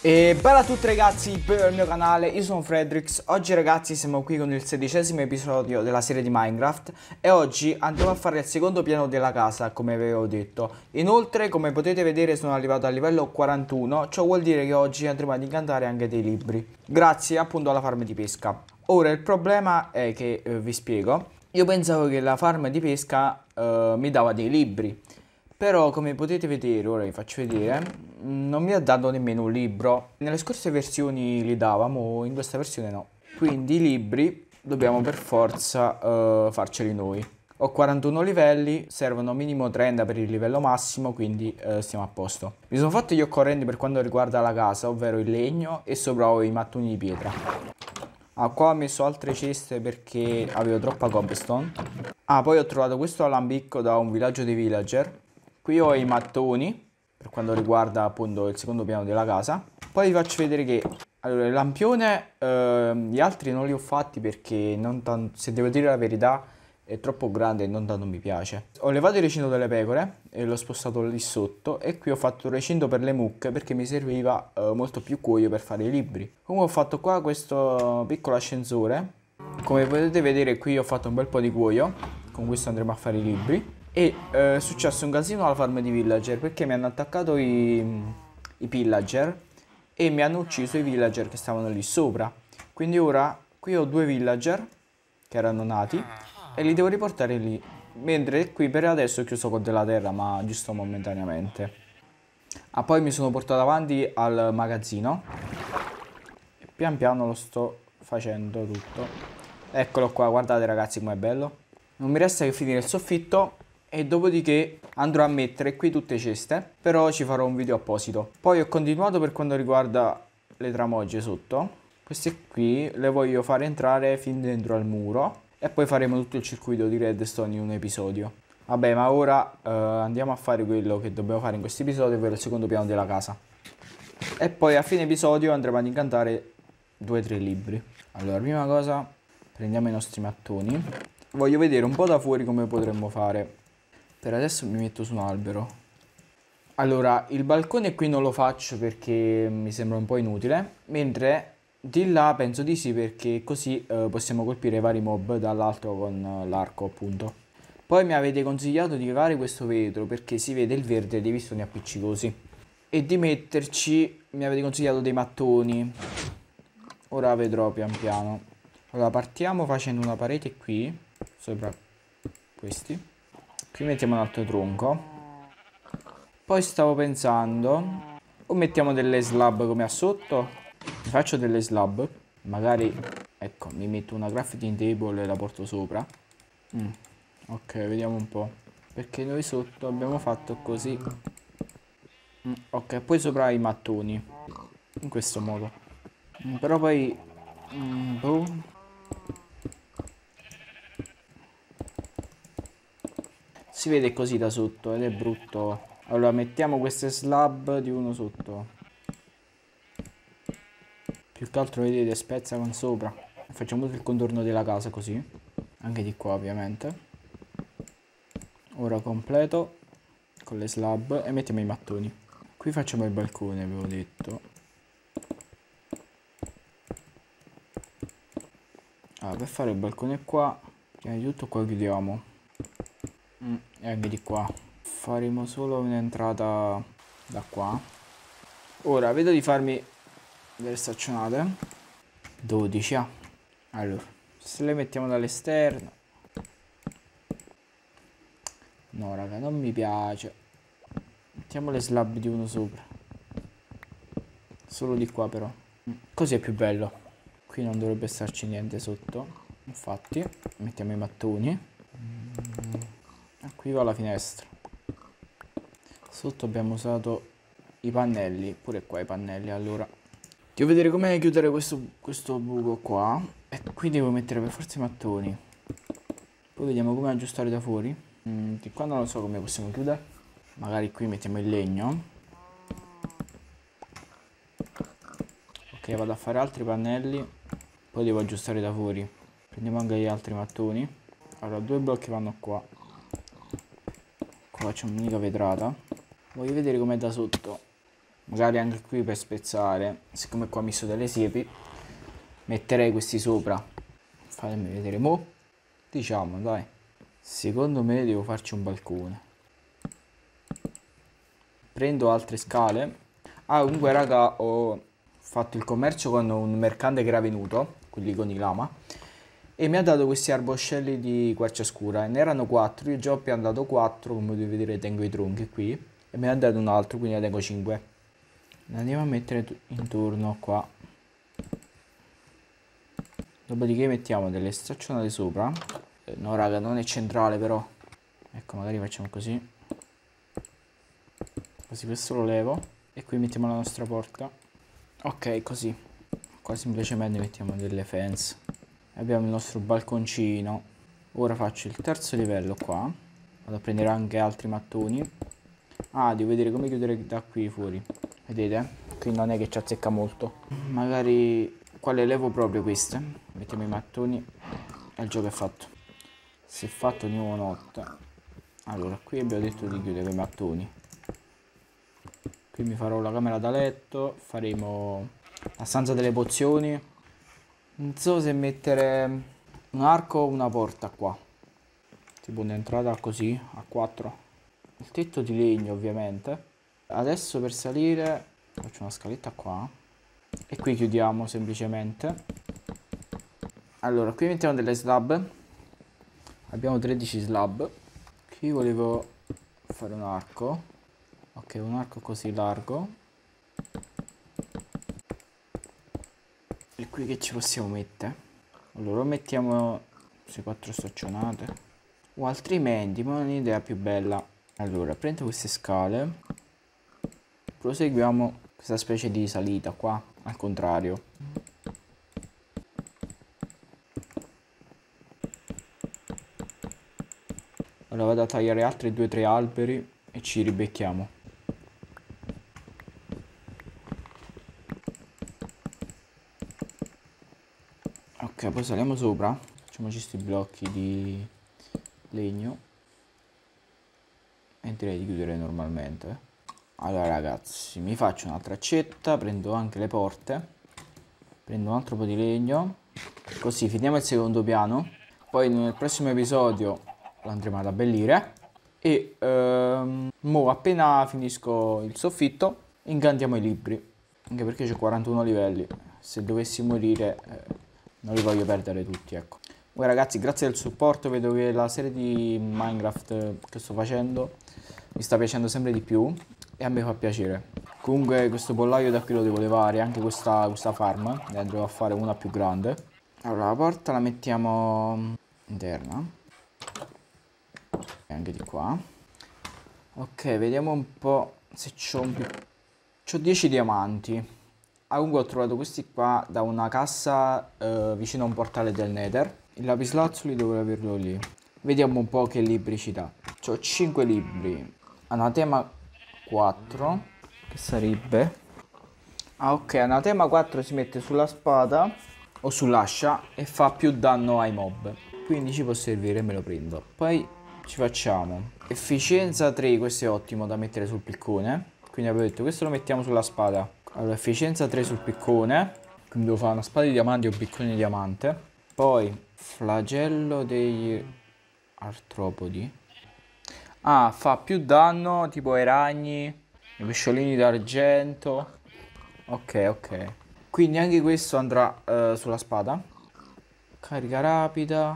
E bella a tutti ragazzi, benvenuti al mio canale, io sono Fredrix. Oggi ragazzi siamo qui con il 16° episodio della serie di Minecraft e oggi andiamo a fare il secondo piano della casa, come avevo detto. Inoltre, come potete vedere, sono arrivato al livello 41, ciò vuol dire che oggi andremo ad incantare anche dei libri, grazie appunto alla farm di pesca. Ora il problema è che, vi spiego, io pensavo che la farm di pesca mi dava dei libri. Però come potete vedere, ora vi faccio vedere, non mi ha dato nemmeno un libro. Nelle scorse versioni li davamo, in questa versione no. Quindi i libri dobbiamo per forza farceli noi. Ho 41 livelli, servono minimo 30 per il livello massimo, quindi stiamo a posto. Mi sono fatto gli occorrenti per quanto riguarda la casa, ovvero il legno e sopra ho i mattoni di pietra. Ah, qua ho messo altre ceste perché avevo troppa cobblestone. Ah, poi ho trovato questo alambicco da un villaggio dei villager. Qui ho i mattoni, per quanto riguarda appunto il secondo piano della casa. Poi vi faccio vedere che, allora, il lampione, gli altri non li ho fatti perché, se devo dire la verità, è troppo grande e non tanto mi piace. Ho levato il recinto delle pecore e l'ho spostato lì sotto. E qui ho fatto il recinto per le mucche perché mi serviva molto più cuoio per fare i libri. Comunque ho fatto qua questo piccolo ascensore. Come potete vedere qui ho fatto un bel po' di cuoio. Con questo andremo a fare i libri. E è successo un casino alla farm di villager perché mi hanno attaccato i pillager e mi hanno ucciso i villager che stavano lì sopra. Quindi ora qui ho due villager che erano nati e li devo riportare lì. Mentre qui per adesso ho chiuso con della terra, ma giusto momentaneamente. Ah, poi mi sono portato avanti al magazzino e pian piano lo sto facendo tutto. Eccolo qua, guardate ragazzi com'è bello. Non mi resta che finire il soffitto e dopodiché andrò a mettere qui tutte ceste, però ci farò un video apposito. Poi ho continuato per quanto riguarda le tramogge sotto. Queste qui le voglio fare entrare fin dentro al muro e poi faremo tutto il circuito di redstone in un episodio. Vabbè, ma ora andiamo a fare quello che dobbiamo fare in questo episodio, ovvero il secondo piano della casa. E poi a fine episodio andremo ad incantare 2-3 libri. Allora, prima cosa prendiamo i nostri mattoni. Voglio vedere un po' da fuori come potremmo fare. Per adesso mi metto su un albero. Allora, il balcone qui non lo faccio perché mi sembra un po' inutile, mentre di là penso di sì perché così possiamo colpire vari mob dall'alto con l'arco appunto. Poi mi avete consigliato di levare questo vetro perché si vede il verde dei pistoni appiccicosi e di metterci, mi avete consigliato dei mattoni. Ora vedrò pian piano. Allora partiamo facendo una parete qui sopra questi. Qui mettiamo un altro tronco. Poi stavo pensando, o mettiamo delle slab come a sotto. Mi faccio delle slab. Magari, ecco, mi metto una crafting table e la porto sopra. Ok, vediamo un po'. Perché noi sotto abbiamo fatto così. Ok, poi sopra i mattoni. In questo modo. Però poi... boh. Si vede così da sotto ed è brutto. Allora mettiamo queste slab di uno sotto. Più che altro vedete spezza con sopra. Facciamo tutto il contorno della casa così. Anche di qua ovviamente. Ora completo con le slab e mettiamo i mattoni. Qui facciamo il balcone, avevo detto. Allora, per fare il balcone qua, prima di tutto qua chiudiamo. E anche di qua. Faremo solo un'entrata da qua. Ora vedo di farmi delle staccionate. 12. Allora, se le mettiamo dall'esterno. No raga, non mi piace. Mettiamo le slab di uno sopra. Solo di qua però. Così è più bello. Qui non dovrebbe starci niente sotto. Infatti, mettiamo i mattoni. Qui va la finestra. Sotto abbiamo usato i pannelli. Pure qua i pannelli. Allora, devo vedere come chiudere questo buco qua. E qui devo mettere per forza i mattoni. Poi vediamo come aggiustare da fuori. Di qua non lo so come possiamo chiudere. Magari qui mettiamo il legno. Ok, vado a fare altri pannelli. Poi devo aggiustare da fuori. Prendiamo anche gli altri mattoni. Allora, 2 blocchi vanno qua. Qua facciamo un'unica vetrata. Voglio vedere com'è da sotto. Magari anche qui per spezzare, siccome qua ho messo delle siepi, metterei questi sopra. Fatemi vedere mo'. Diciamo, dai. Secondo me devo farci un balcone. Prendo altre scale. Ah, comunque raga, ho fatto il commercio con un mercante che era venuto, quelli con i lama, e mi ha dato questi arboscelli di quercia scura. E ne erano 4, io già ho piantato 4, come potete vedere tengo i tronchi qui. E me ne ha dato un altro, quindi ne tengo 5. Ne andiamo a mettere intorno qua. Dopodiché mettiamo delle staccionate sopra. No raga, non è centrale però. Ecco, magari facciamo così. Così questo lo levo. E qui mettiamo la nostra porta. Ok, così. Qua semplicemente mettiamo delle fence. Abbiamo il nostro balconcino. Ora faccio il terzo livello qua. Vado a prendere anche altri mattoni. Ah, devo vedere come chiudere da qui fuori. Vedete? Qui non è che ci azzecca molto. Magari qua le levo proprio queste. Mettiamo i mattoni e il gioco è fatto. Si è fatto di nuovo notte. Allora, qui abbiamo detto di chiudere i mattoni. Qui mi farò la camera da letto. Faremo la stanza delle pozioni. Non so se mettere un arco o una porta qua. Tipo un'entrata così, a 4. Il tetto di legno ovviamente. Adesso per salire faccio una scaletta qua. E qui chiudiamo semplicemente. Allora, qui mettiamo delle slab. Abbiamo 13 slab. Qui volevo fare un arco. Ok, un arco così largo. E qui che ci possiamo mettere? Allora mettiamo queste 4 staccionate. O altrimenti, ma un'idea più bella. Allora, prendo queste scale. Proseguiamo questa specie di salita qua, al contrario. Allora vado a tagliare altri 2-3 alberi e ci ribecchiamo. Ok, poi saliamo sopra. Facciamoci questi blocchi di legno. E direi di chiudere normalmente. Allora ragazzi, mi faccio una traccetta, prendo anche le porte. Prendo un altro po' di legno. Così finiamo il secondo piano. Poi nel prossimo episodio lo andremo ad abbellire. E mo appena finisco il soffitto incantiamo i libri. Anche perché c'è 41 livelli. Se dovessi morire non li voglio perdere tutti, ecco. Poi ragazzi, grazie del supporto, vedo che la serie di Minecraft che sto facendo mi sta piacendo sempre di più e a me fa piacere. Comunque questo pollaio da qui lo devo levare, anche questa farm, ne andrò a fare una più grande. Allora la porta la mettiamo interna. E anche di qua. Ok, vediamo un po' se c'ho un più... C'ho 10 diamanti. Ah, comunque ho trovato questi qua da una cassa vicino a un portale del Nether. Il lapislazzuli dovrei averlo lì. Vediamo un po' che libri ci dà. C'ho 5 libri. Anatema 4. Che sarebbe? Ah ok, Anatema 4 si mette sulla spada o sull'ascia e fa più danno ai mob. Quindi ci può servire, me lo prendo. Poi ci facciamo efficienza 3, questo è ottimo da mettere sul piccone. Quindi avevo detto questo lo mettiamo sulla spada. Allora efficienza 3 sul piccone. Quindi devo fare una spada di diamante o un piccone di diamante. Poi flagello degli artropodi. Ah, fa più danno tipo ai ragni, i pesciolini d'argento. Ok, ok. Quindi anche questo andrà sulla spada. Carica rapida.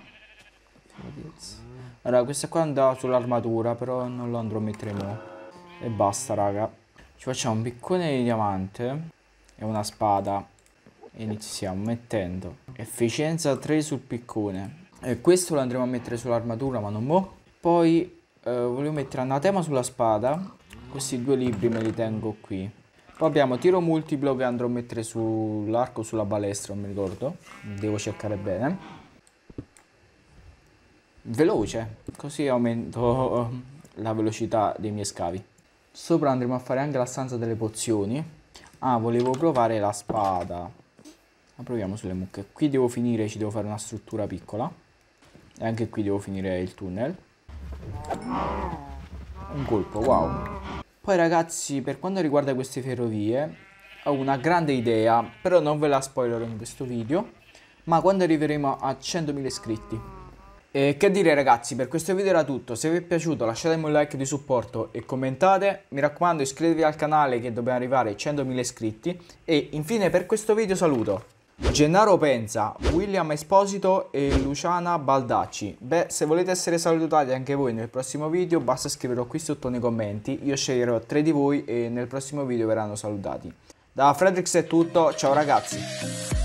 Allora, questa qua andrà sull'armatura, però non lo andrò a mettere mo. E basta, raga. Ci facciamo un piccone di diamante e una spada. E iniziamo mettendo efficienza 3 sul piccone. E questo lo andremo a mettere sull'armatura, ma non mo'. Poi volevo mettere anatema sulla spada. Questi 2 libri me li tengo qui. Poi abbiamo tiro multiplo che andrò a mettere sull'arco o sulla balestra, non mi ricordo. Devo cercare bene. Veloce, così aumento la velocità dei miei scavi. Sopra andremo a fare anche la stanza delle pozioni. Ah, volevo provare la spada. La proviamo sulle mucche. Qui devo finire, ci devo fare una struttura piccola. E anche qui devo finire il tunnel. Un colpo, wow. Poi ragazzi, per quanto riguarda queste ferrovie, ho una grande idea, però non ve la spoilerò in questo video, ma quando arriveremo a 100.000 iscritti. E che dire ragazzi, per questo video era tutto. Se vi è piaciuto lasciatemi un like di supporto e commentate. Mi raccomando, iscrivetevi al canale che dobbiamo arrivare ai 100.000 iscritti. E infine per questo video saluto Gennaro Penza, William Esposito e Luciana Baldacci. Beh, se volete essere salutati anche voi nel prossimo video basta scriverlo qui sotto nei commenti. Io sceglierò 3 di voi e nel prossimo video verranno salutati. Da Fredrix è tutto, ciao ragazzi.